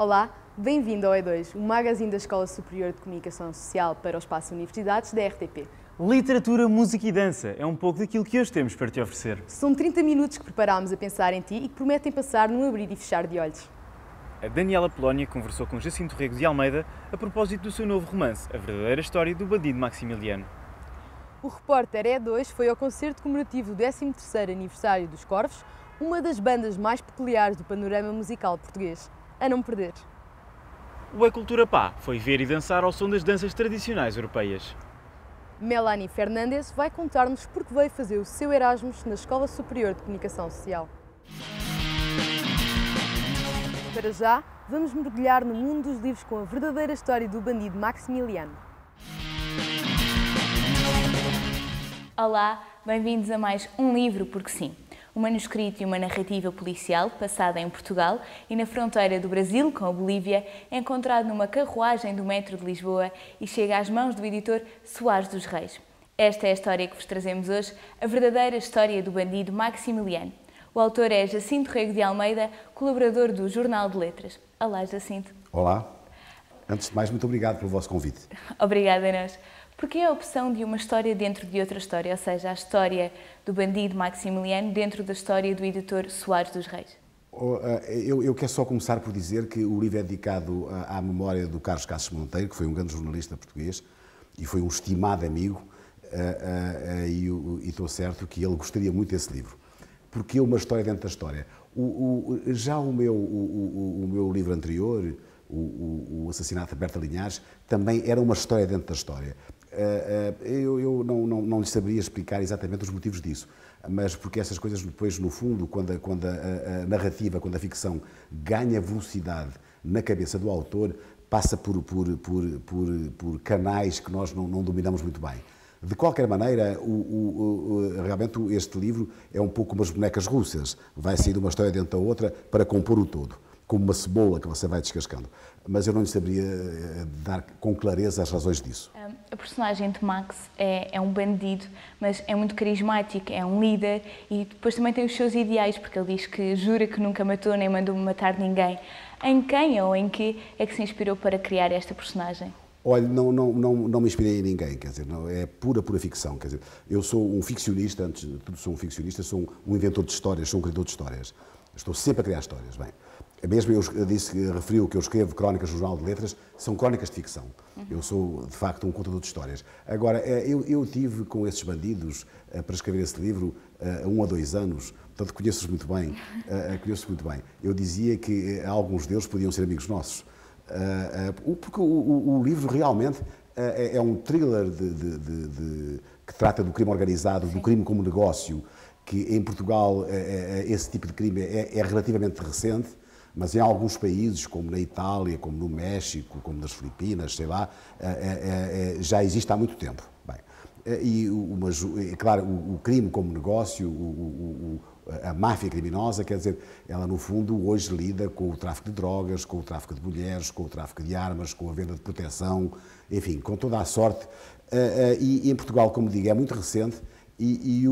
Olá, bem-vindo ao E2, o magazine da Escola Superior de Comunicação Social para o Espaço Universidades da RTP. Literatura, música e dança é um pouco daquilo que hoje temos para te oferecer. São 30 minutos que preparámos a pensar em ti e que prometem passar num abrir e fechar de olhos. A Daniela Polónia conversou com Jacinto Rego de Almeida a propósito do seu novo romance, A Verdadeira História do Bandido Maximiliano. O repórter E2 foi ao concerto comemorativo do 13º aniversário dos Corvos, uma das bandas mais peculiares do panorama musical português. A não perder. O É Cultura Pá foi ver e dançar ao som das danças tradicionais europeias. Melanie Fernandes vai contar-nos porque veio fazer o seu Erasmus na Escola Superior de Comunicação Social. Para já, vamos mergulhar no mundo dos livros com a verdadeira história do bandido Maximiliano. Olá, bem-vindos a mais um livro, porque sim. Um manuscrito e uma narrativa policial passada em Portugal e na fronteira do Brasil com a Bolívia, é encontrado numa carruagem do metro de Lisboa e chega às mãos do editor Soares dos Reis. Esta é a história que vos trazemos hoje, a verdadeira história do bandido Maximiliano. O autor é Jacinto Rego de Almeida, colaborador do Jornal de Letras. Olá, Jacinto. Olá. Antes de mais, muito obrigado pelo vosso convite. Obrigada a nós. Porquê a opção de uma história dentro de outra história, ou seja, a história do bandido Maximiliano dentro da história do editor Soares dos Reis? Eu quero só começar por dizer que o livro é dedicado à memória do Carlos Cassis Monteiro, que foi um grande jornalista português e foi um estimado amigo, e estou certo que ele gostaria muito desse livro. Porque é uma história dentro da história. Já o meu livro anterior, o Assassinato de Berta Linhares, também era uma história dentro da história. Eu não lhe saberia explicar exatamente os motivos disso, mas porque essas coisas depois, no fundo, quando a narrativa, quando a ficção ganha velocidade na cabeça do autor, passa por canais que nós não dominamos muito bem. De qualquer maneira, realmente este livro é um pouco umas bonecas russas. Vai sair uma história dentro da outra para compor o todo, como uma cebola que você vai descascando. Mas eu não lhe saberia dar com clareza as razões disso. A personagem de Max é um bandido, mas é muito carismático, é um líder e depois também tem os seus ideais, porque ele diz que jura que nunca matou nem mandou matar ninguém. Em quem ou em que é que se inspirou para criar esta personagem? Olha, não me inspirei em ninguém, quer dizer, é pura reficção, quer dizer, eu sou um ficcionista, antes de tudo sou um ficcionista, sou um inventor de histórias, sou um criador de histórias. Estou sempre a criar histórias, bem. Mesmo eu referiu que eu escrevo crónicas no Jornal de Letras, são crónicas de ficção. Eu sou, de facto, um contador de histórias. Agora, eu tive com esses bandidos para escrever esse livro 1 a 2 anos, portanto conheço-os muito bem, Eu dizia que alguns deles podiam ser amigos nossos. Porque o livro realmente é um thriller que trata do crime organizado, do crime como negócio, que em Portugal esse tipo de crime é relativamente recente, mas em alguns países, como na Itália, como no México, como nas Filipinas, sei lá, já existe há muito tempo. Bem, claro, o crime como negócio, a máfia criminosa, quer dizer, ela no fundo hoje lida com o tráfico de drogas, com o tráfico de mulheres, com o tráfico de armas, com a venda de proteção, enfim, com toda a sorte. E em Portugal, como digo, é muito recente e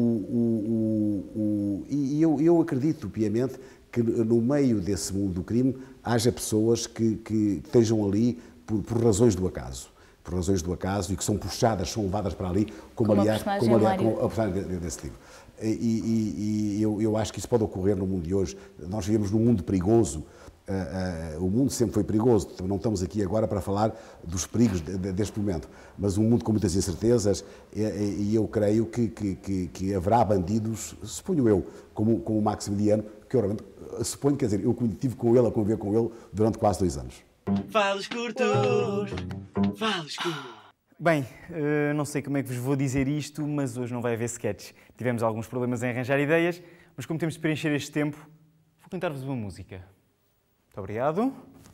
eu acredito piamente que no meio desse mundo do crime haja pessoas que estejam ali por razões do acaso. Por razões do acaso e que são puxadas, são levadas para ali, como a personagem desse livro. E eu acho que isso pode ocorrer no mundo de hoje. Nós vivemos num mundo perigoso. O mundo sempre foi perigoso. Não estamos aqui agora para falar dos perigos deste momento. Mas um mundo com muitas incertezas e eu creio que haverá bandidos, suponho eu, como o Maximiliano, que eu realmente suponho, quer dizer, eu tive com ele, a conviver com ele durante quase 2 anos. Falas curtos, falas curtos. Bem, não sei como é que vos vou dizer isto, mas hoje não vai haver sketches. Tivemos alguns problemas em arranjar ideias, mas como temos de preencher este tempo, vou cantar-vos uma música. Muito obrigado.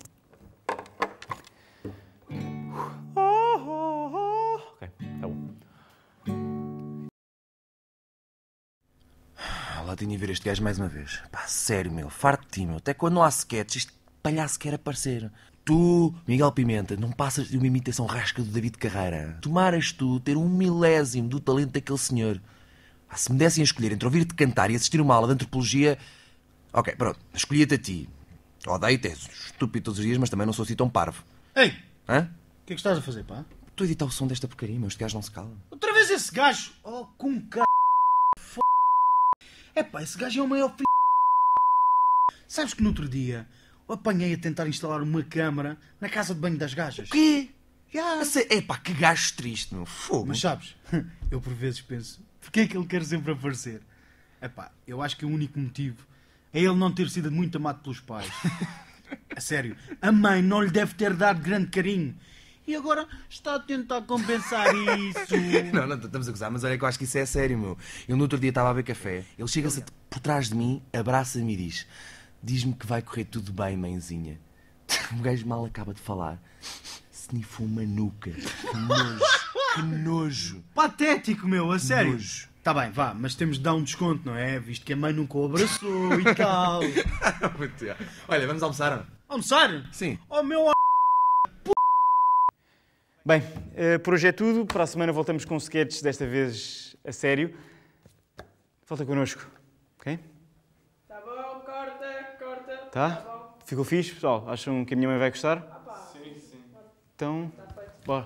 Ok, tá bom. Lá tinha a ver este gajo mais uma vez. Pá, sério, meu, farto de ti, meu. Até quando não há sketches, este palhaço quer aparecer. Tu, Miguel Pimenta, não passas de uma imitação rasca do David Carreira. Tomaras tu ter 1/1000 do talento daquele senhor. Se me dessem a escolher entre ouvir-te cantar e assistir uma aula de antropologia... Ok, pronto, escolhia-te a ti. Odeio-te, és estúpido todos os dias, mas também não sou assim tão parvo. Ei, Hã? o que é que estás a fazer, pá? Estou a editar o som desta porcaria, meu. Este gajo não se cala. Outra vez esse gajo! Oh, com c... É pá, esse gajo é o maior filho. Sabes que no outro dia eu apanhei a tentar instalar uma câmara na casa de banho das gajas? O quê? Epá, que gajo triste, meu. Fogo. Mas sabes, eu por vezes penso, porquê é que ele quer sempre aparecer? É pá, eu acho que o único motivo é ele não ter sido muito amado pelos pais. A sério, a mãe não lhe deve ter dado grande carinho. E agora está a tentar compensar isso. Não, estamos a gozar, mas olha que eu acho que isso é sério, meu. Eu no outro dia estava a beber café, ele chega-se por trás de mim, abraça-me e diz-me que vai correr tudo bem, mãezinha. O gajo mal acaba de falar. Snifou uma nuca. Que nojo. Que nojo. Patético, meu, a sério. Nojo. Tá bem, vá, mas temos de dar um desconto, não é? Visto que a mãe nunca o abraçou e tal. Olha, vamos almoçar? Almoçar? Sim. Oh, meu... Bem, por hoje é tudo. Para a semana voltamos com sketches, desta vez a sério. Volta connosco, ok? Tá bom, corta. Tá? bom. Ficou fixe, pessoal? Acham que a minha mãe vai gostar? Sim. Então, bora.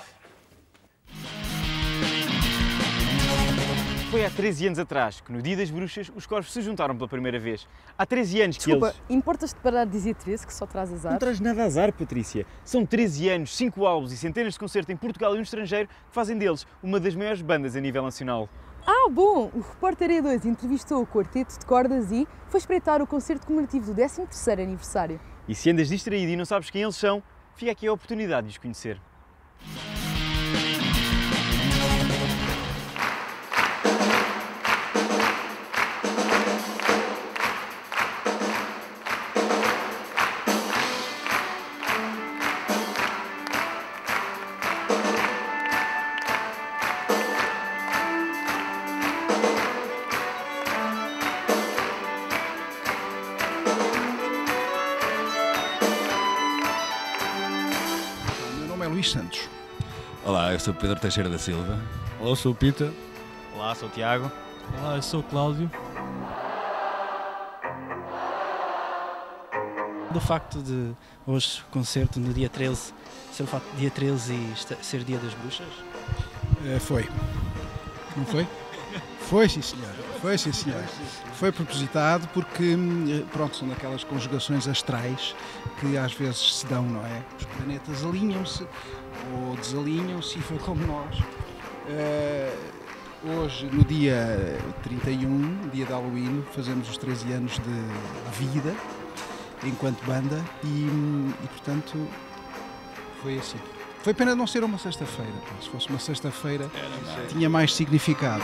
Foi há 13 anos atrás que, no Dia das Bruxas, os corvos se juntaram pela primeira vez. Há 13 anos que Desculpa, eles... importas-te parar de dizer 13, que só traz azar? Não traz nada a azar, Patrícia. São 13 anos, 5 álbuns e centenas de concertos em Portugal e no estrangeiro que fazem deles uma das maiores bandas a nível nacional. Ah, bom! O repórter E2 entrevistou o quarteto de cordas e foi espreitar o concerto comemorativo do 13º aniversário. E se andas distraído e não sabes quem eles são, fica aqui a oportunidade de os conhecer. Luís Santos. Olá, eu sou Pedro Teixeira da Silva. Olá, eu sou o Pita. Olá, sou o Tiago. Olá, eu sou o Cláudio. Do facto de hoje concerto no dia 13 ser o facto de dia 13 e ser dia das bruxas? Foi. Não foi? Foi, sim senhor. Foi, sim senhor. Foi propositado porque, pronto, são daquelas conjugações astrais que às vezes se dão, não é? Os planetas alinham-se ou desalinham-se e foi como nós. Hoje, no dia 31, dia de Halloween, fazemos os 13 anos de vida enquanto banda e portanto, foi assim. Foi pena não ser uma sexta-feira. Se fosse uma sexta-feira, tinha mais significado.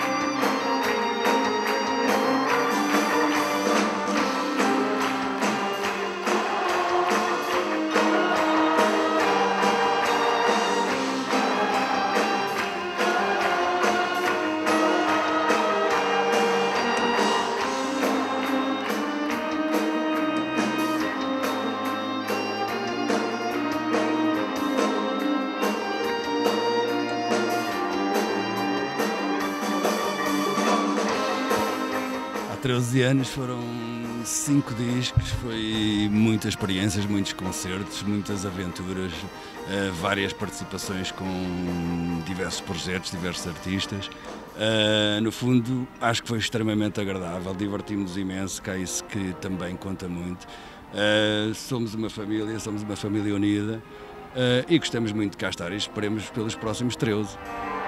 Há 13 anos foram 5 discos, foi muitas experiências, muitos concertos, muitas aventuras, várias participações com diversos projetos, diversos artistas. No fundo, acho que foi extremamente agradável, divertimos imenso, que é isso que também conta muito. Somos uma família unida e gostamos muito de cá estar e esperemos pelos próximos 13.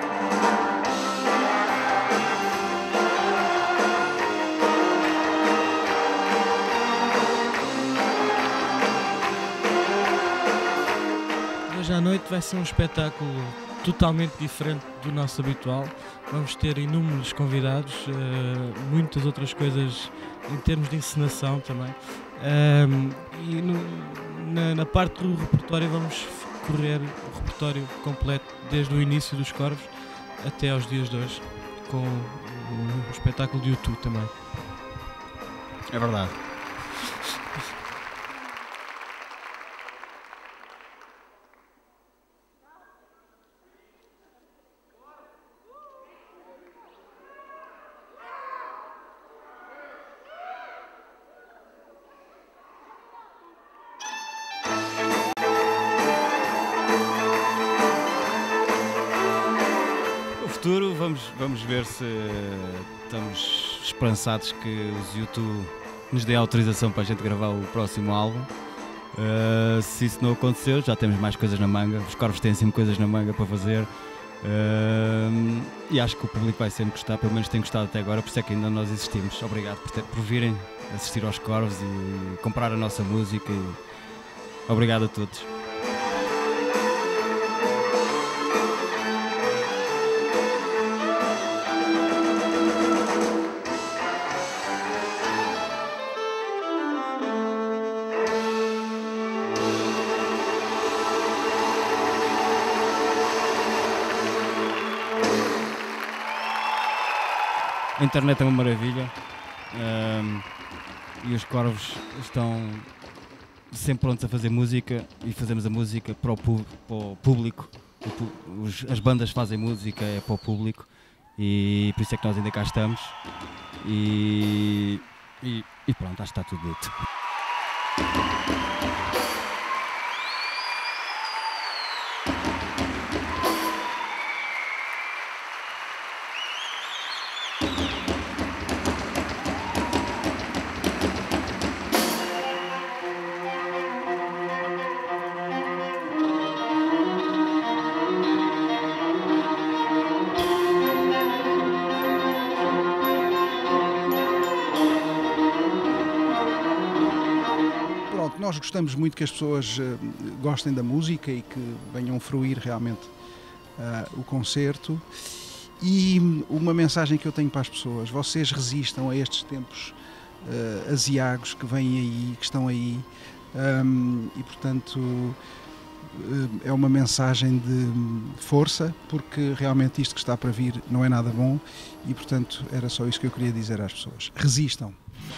Hoje à noite vai ser um espetáculo totalmente diferente do nosso habitual. Vamos ter inúmeros convidados, muitas outras coisas em termos de encenação também. E na parte do repertório vamos correr o repertório completo desde o início dos Corvos até aos dias de hoje, com o espetáculo de YouTube também. É verdade. futuro vamos ver se estamos esperançados que os YouTube nos dê autorização para a gente gravar o próximo álbum. Se isso não acontecer, já temos mais coisas na manga. Os Corvos têm sempre coisas na manga para fazer. E acho que o público vai sempre gostar, pelo menos tem gostado até agora, por isso é que ainda nós existimos. Obrigado por virem assistir aos Corvos e comprar a nossa música. E obrigado a todos. A internet é uma maravilha e os Corvos estão sempre prontos a fazer música e fazemos a música para o público. As bandas fazem música é para o público e por isso é que nós ainda cá estamos e pronto, acho que está tudo dito. Nós gostamos muito que as pessoas gostem da música e que venham fruir realmente o concerto. E uma mensagem que eu tenho para as pessoas: vocês resistam a estes tempos aziagos que vêm aí, que estão aí, e portanto é uma mensagem de força, porque realmente isto que está para vir não é nada bom e portanto era só isso que eu queria dizer às pessoas: resistam.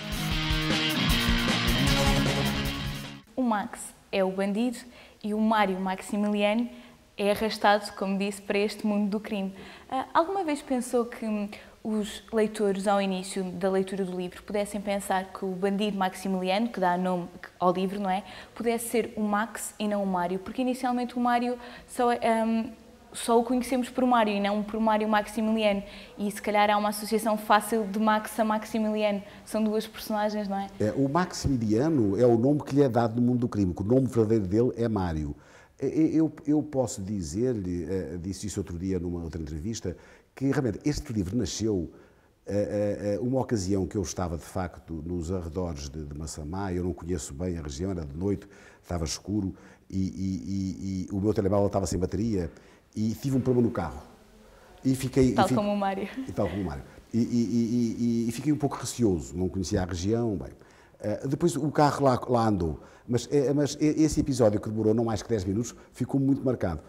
O Max é o bandido e o Mário Maximiliano é arrastado, como disse, para este mundo do crime. Alguma vez pensou que os leitores, ao início da leitura do livro, pudessem pensar que o bandido Maximiliano, que dá nome ao livro, não é? Pudesse ser o Max e não o Mário? Porque inicialmente o Mário só o conhecemos por Mário e não por Mário Maximiliano. E se calhar há uma associação fácil de Max a Maximiliano. São duas personagens, não é? O Maximiliano é o nome que lhe é dado no mundo do crime, que o nome verdadeiro dele é Mário. Eu posso dizer-lhe, disse isso outro dia numa outra entrevista, que realmente este livro nasceu uma ocasião que eu estava de facto nos arredores de Massamá. Eu não conheço bem a região, era de noite, estava escuro e o meu telemóvel estava sem bateria. E tive um problema no carro. E fiquei, como o Mário. Tal como o Mário. E fiquei um pouco receoso, não conhecia a região. Bem. Depois o carro lá andou. Mas esse episódio, que demorou não mais que 10 minutos, ficou muito marcado.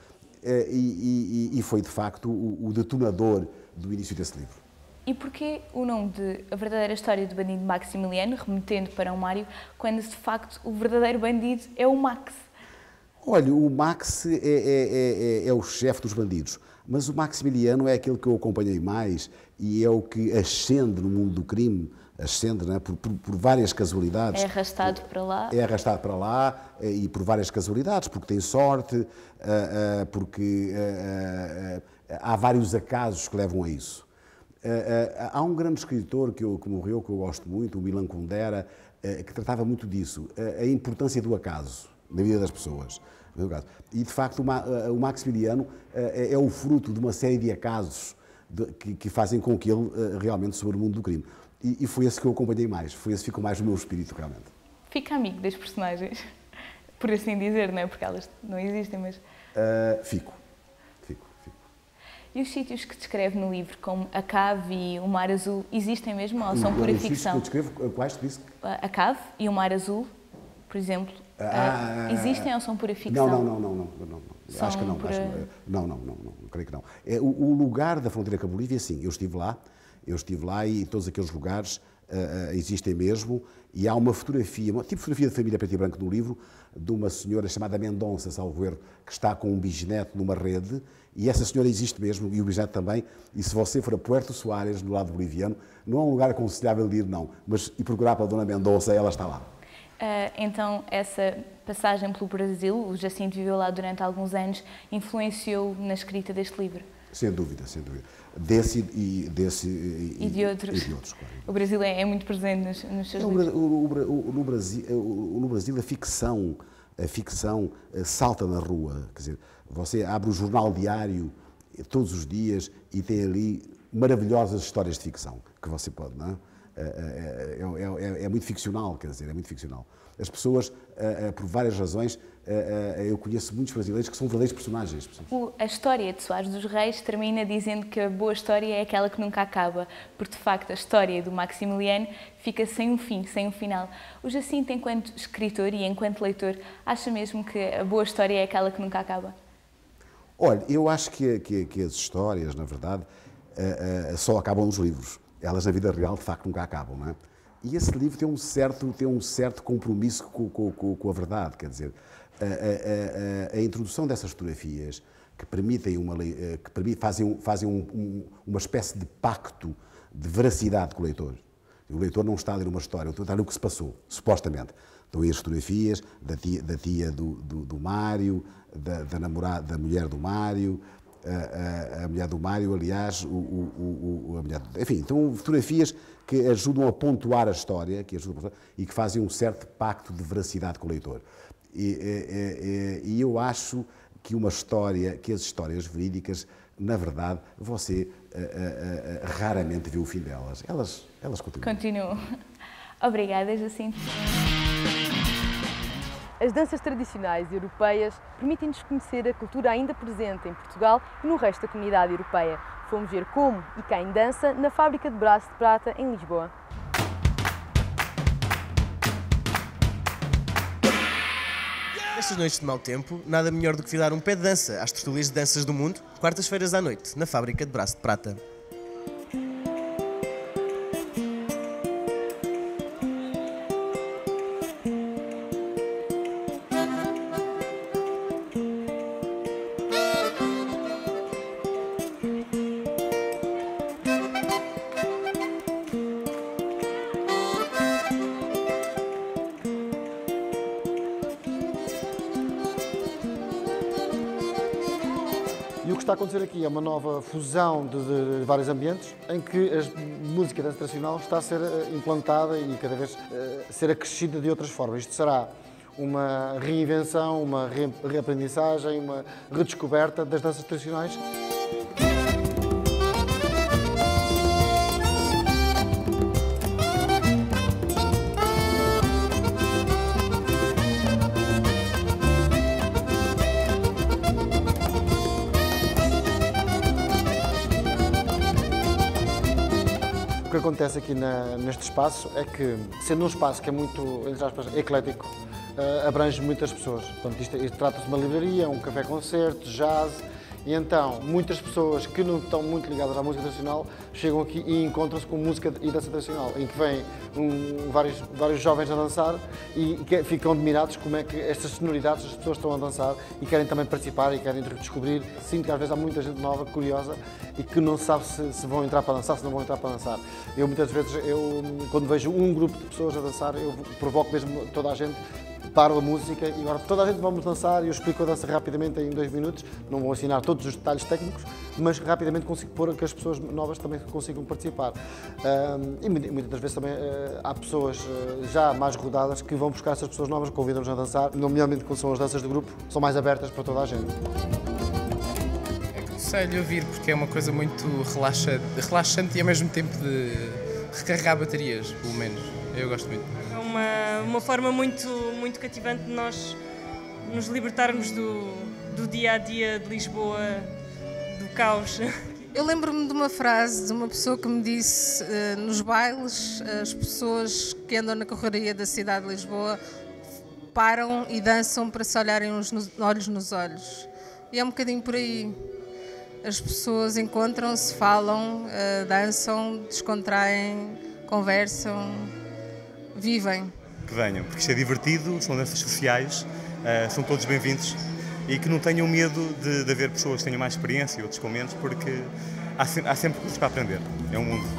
E foi, de facto, o detonador do início desse livro. E porquê o nome de A Verdadeira História do Bandido Maximiliano, remetendo para o Mário, quando de facto o verdadeiro bandido é o Max? Olha, o Max é o chefe dos bandidos, mas o Maximiliano é aquele que eu acompanhei mais e é o que ascende no mundo do crime, ascende, não é? por várias casualidades. É arrastado para lá. É arrastado para lá e por várias casualidades, porque tem sorte, porque há vários acasos que levam a isso. Há um grande escritor que morreu, que eu gosto muito, o Milan Kundera, que tratava muito disso, a importância do acaso na vida das pessoas. E, de facto, o Maximiliano é o fruto de uma série de acasos que fazem com que ele realmente sobre o mundo do crime. E foi esse que eu acompanhei mais, foi esse que ficou mais no meu espírito, realmente. Fica amigo das personagens, por assim dizer, não é? Porque elas não existem, mas... Fico. E os sítios que descreve no livro, como a cave e o mar azul, existem mesmo ou são pura ficção? Eu descrevo quais tu disse? A cave e o mar azul, por exemplo, existem ou são pura ficção? Não. Acho que não. Não, creio que não. O lugar da fronteira com a Bolívia, sim, eu estive lá e todos aqueles lugares existem mesmo. E há uma fotografia, uma tipo de fotografia de família preto e branco no livro, de uma senhora chamada Mendonça, salvo erro, que está com um bisneto numa rede, e essa senhora existe mesmo, e o bisneto também, e se você for a Puerto Soares, no lado boliviano, não é um lugar aconselhável de ir, não, mas e procurar pela dona Mendonça, ela está lá. Então, essa passagem pelo Brasil, o Jacinto viveu lá durante alguns anos, influenciou na escrita deste livro? Sem dúvida, sem dúvida. Desse e de outros. Claro. O Brasil é muito presente nos seus livros. No Brasil a ficção salta na rua. Quer dizer, você abre o jornal diário todos os dias e tem ali maravilhosas histórias de ficção que você pode, não é? É muito ficcional, quer dizer, é muito ficcional. As pessoas, por várias razões, eu conheço muitos brasileiros que são verdadeiros personagens. A história de Soares dos Reis termina dizendo que a boa história é aquela que nunca acaba, porque de facto a história do Maximiliano fica sem um fim, sem um final. O Jacinto, enquanto escritor e enquanto leitor, acha mesmo que a boa história é aquela que nunca acaba? Olha, eu acho que as histórias, na verdade, só acabam nos livros. Elas, na vida real, de facto, nunca acabam, não é? E esse livro tem um certo compromisso com a verdade, quer dizer, a introdução dessas fotografias que fazem uma espécie de pacto de veracidade com o leitor. O leitor não está a ler uma história, está a ler o que se passou, supostamente. Estão aí as fotografias da tia do Mário, da namorada, da mulher do Mário, a mulher do Mário, aliás, enfim, então fotografias que ajudam a pontuar a história, e que fazem um certo pacto de veracidade com o leitor. E eu acho que as histórias verídicas, na verdade, você raramente vê o fim delas. Elas continuam. Obrigada, Jacinto. As danças tradicionais europeias permitem-nos conhecer a cultura ainda presente em Portugal e no resto da comunidade europeia. Fomos ver como e quem dança na Fábrica de Braço de Prata, em Lisboa. Nestas noites de mau tempo, nada melhor do que vir dar um pé de dança às tertúlias de danças do mundo, quartas-feiras à noite, na Fábrica de Braço de Prata. E o que está a acontecer aqui é uma nova fusão de vários ambientes em que a música dança tradicional está a ser implantada e cada vez ser acrescida de outras formas. Isto será uma reinvenção, uma reaprendizagem, uma redescoberta das danças tradicionais. O que acontece aqui neste espaço é que, sendo um espaço que é muito, entre aspas, eclético, abrange muitas pessoas. Portanto, isto trata-se de uma livraria, um café-concerto, jazz, e então muitas pessoas que não estão muito ligadas à música tradicional chegam aqui e encontram-se com música e dança tradicional, em que vêm vários jovens a dançar e ficam admirados como é que estas sonoridades as pessoas estão a dançar e querem também participar e querem redescobrir. Sinto que às vezes há muita gente nova, curiosa, e que não sabe se vão entrar para dançar, se não vão entrar para dançar. Eu muitas vezes, quando vejo um grupo de pessoas a dançar, eu provoco mesmo toda a gente, paro a música e agora toda a gente vamos dançar e eu explico a dança rapidamente em 2 minutos. Não vou ensinar todos os detalhes técnicos, mas rapidamente consigo pôr que as pessoas novas também consigam participar. E muitas das vezes também há pessoas já mais rodadas que vão buscar essas pessoas novas, convidam-nos a dançar, nomeadamente quando são as danças de grupo, são mais abertas para toda a gente. Aconselho a vir porque é uma coisa muito relaxante e ao mesmo tempo de recarregar baterias, pelo menos. Eu gosto muito. É uma forma muito cativante de nós nos libertarmos do dia-a-dia de Lisboa, do caos. Eu lembro-me de uma frase de uma pessoa que me disse, nos bailes, as pessoas que andam na correria da cidade de Lisboa param e dançam para se olharem uns olhos nos olhos. E é um bocadinho por aí. As pessoas encontram-se, falam, dançam, descontraem, conversam, vivem. Que venham, porque isto é divertido, são danças sociais, são todos bem-vindos e que não tenham medo de haver pessoas que tenham mais experiência e outros com menos, porque há sempre coisas para aprender. É um mundo.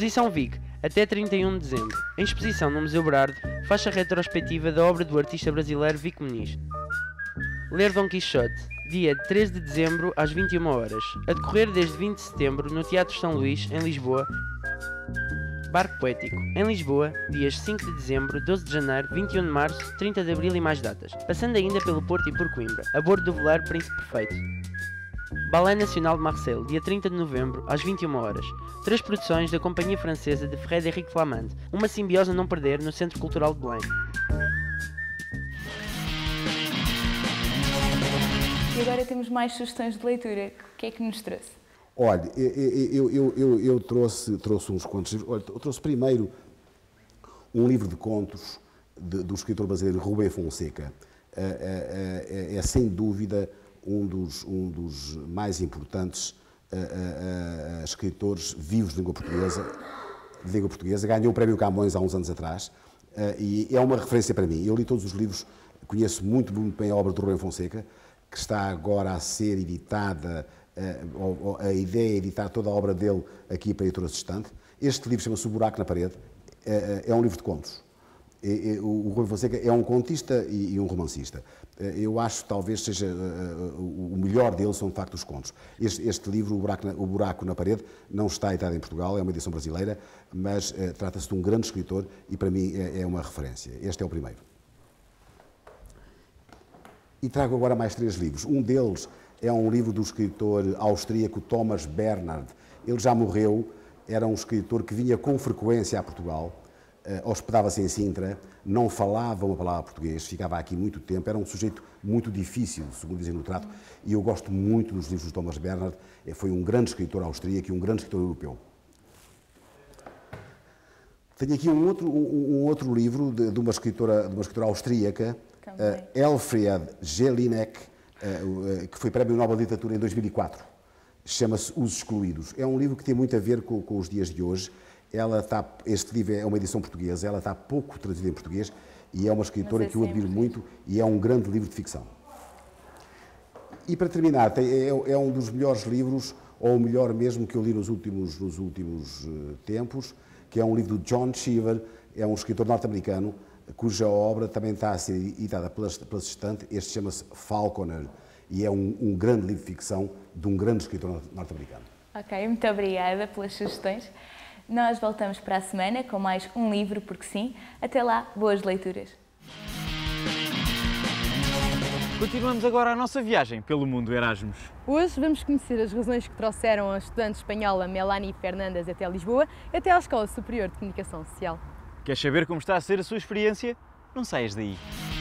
Exposição VIC, até 31 de dezembro. Em exposição no Museu Berardo, faixa retrospectiva da obra do artista brasileiro Vico Muniz. Ler Dom Quixote, dia 13 de dezembro às 21 horas, a decorrer desde 20 de setembro no Teatro São Luís, em Lisboa. Barco Poético, em Lisboa, dias 5 de dezembro, 12 de janeiro, 21 de março, 30 de abril e mais datas, passando ainda pelo Porto e por Coimbra, a bordo do veleiro Príncipe Perfeito. Ballet Nacional de Marseille, dia 30 de novembro, às 21 horas. 3 produções da Companhia Francesa de Frédéric Flamand, uma simbiose a não perder no Centro Cultural de Belém. E agora temos mais sugestões de leitura. O que é que nos trouxe? Olha, eu trouxe uns quantos livros. Olha, eu trouxe primeiro um livro de contos do escritor brasileiro Rubem Fonseca. É sem dúvida um dos mais importantes escritores vivos de língua portuguesa. Ganhou o Prémio Camões há uns anos atrás e é uma referência para mim. Eu li todos os livros, conheço muito bem a obra do Rubem Fonseca, que está agora a ser editada. A ideia é editar toda a obra dele aqui para a Editora Sextante. Este livro chama-se O Buraco na Parede, é um livro de contos. O Rubem Fonseca é um contista e um romancista. Eu acho que talvez seja o melhor dele são de facto os contos. Este livro, O Buraco na Parede, não está editado em Portugal, é uma edição brasileira, mas trata-se de um grande escritor e para mim é uma referência. Este é o primeiro. E trago agora mais 3 livros. Um deles é um livro do escritor austríaco Thomas Bernhard. Ele já morreu, era um escritor que vinha com frequência a Portugal, hospedava-se em Sintra, não falava uma palavra português, ficava aqui muito tempo, era um sujeito muito difícil, segundo dizem no trato, e eu gosto muito dos livros de Thomas Bernhard. Foi um grande escritor austríaco e um grande escritor europeu. Tenho aqui um outro livro de uma escritora austríaca, Elfriede Jelinek, que foi Prémio Nobel de Literatura em 2004. Chama-se Os Excluídos. É um livro que tem muito a ver com os dias de hoje. Este livro é uma edição portuguesa, ela está pouco traduzida em português e é uma escritora que eu admiro muito e é um grande livro de ficção. E para terminar, é um dos melhores livros, ou o melhor mesmo, que eu li nos últimos tempos, que é um livro do John Cheever, é um escritor norte-americano, cuja obra também está a ser editada pela Sextante. Este chama-se Falconer e é um grande livro de ficção de um grande escritor norte-americano. Ok, muito obrigada pelas sugestões. Nós voltamos para a semana com mais um livro, porque sim. Até lá, boas leituras. Continuamos agora a nossa viagem pelo mundo Erasmus. Hoje vamos conhecer as razões que trouxeram a estudante espanhola Melanie Fernandes até Lisboa, até à Escola Superior de Comunicação Social. Queres saber como está a ser a sua experiência? Não saias daí.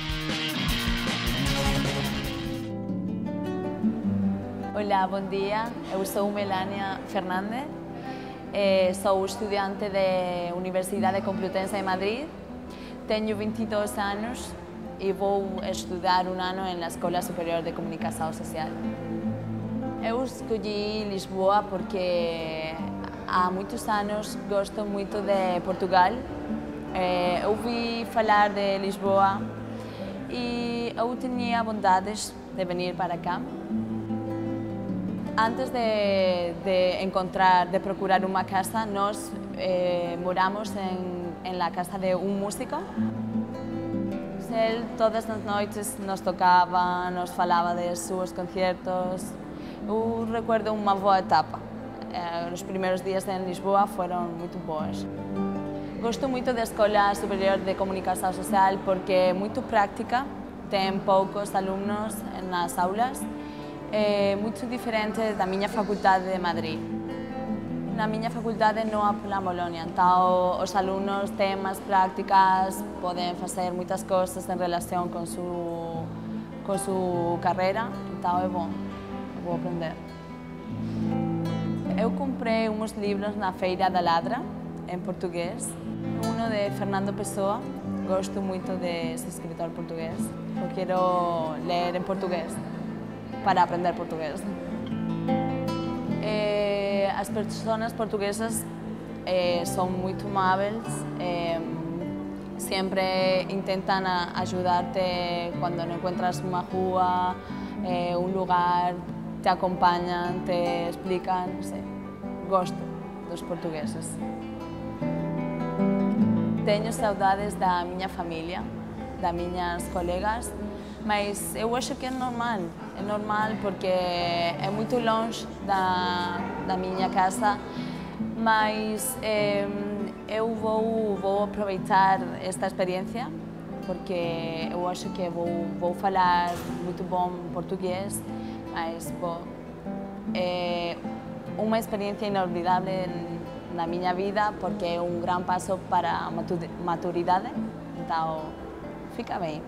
Olá, bom dia. Eu sou Melania Fernandes, sou estudante da Universidade Complutense de Madrid, tenho 22 anos e vou estudar um ano na Escola Superior de Comunicação Social. Eu escolhi Lisboa porque há muitos anos gosto muito de Portugal. Eu ouvi falar de Lisboa e eu tinha vontade de vir para cá. Antes de procurar uma casa, nós moramos em la casa de um músico. Ele todas as noites nos tocava, nos falava de seus concertos. Eu recuerdo uma boa etapa. Os primeiros dias em Lisboa foram muito bons. Gosto muito da Escola Superior de Comunicação Social porque é muito prática, tem poucos alunos nas aulas. É muito diferente da minha faculdade de Madrid. Na minha faculdade não há Plan Bologna, então os alunos têm mais práticas, podem fazer muitas coisas em relação com sua carreira, então é bom, eu vou aprender. Eu comprei uns livros na Feira da Ladra, em português, um de Fernando Pessoa, gosto muito desse escritor português, eu quero ler em português, para aprender português. As pessoas portuguesas são muito amáveis, sempre tentam ajudar-te quando não encontras uma rua, um lugar, te acompanham, te explicam, não sei. Gosto dos portugueses. Tenho saudades da minha família, das minhas colegas, mas eu acho que é normal porque é muito longe da minha casa, mas eu vou aproveitar esta experiência porque eu acho que vou falar muito bom português, mas é uma experiência inolvidável na minha vida porque é um grande passo para a maturidade, então fica bem.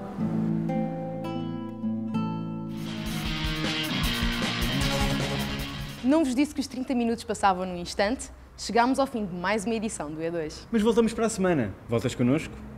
Não vos disse que os 30 minutos passavam num instante? Chegámos ao fim de mais uma edição do E2. Mas voltamos para a semana. Voltas connosco?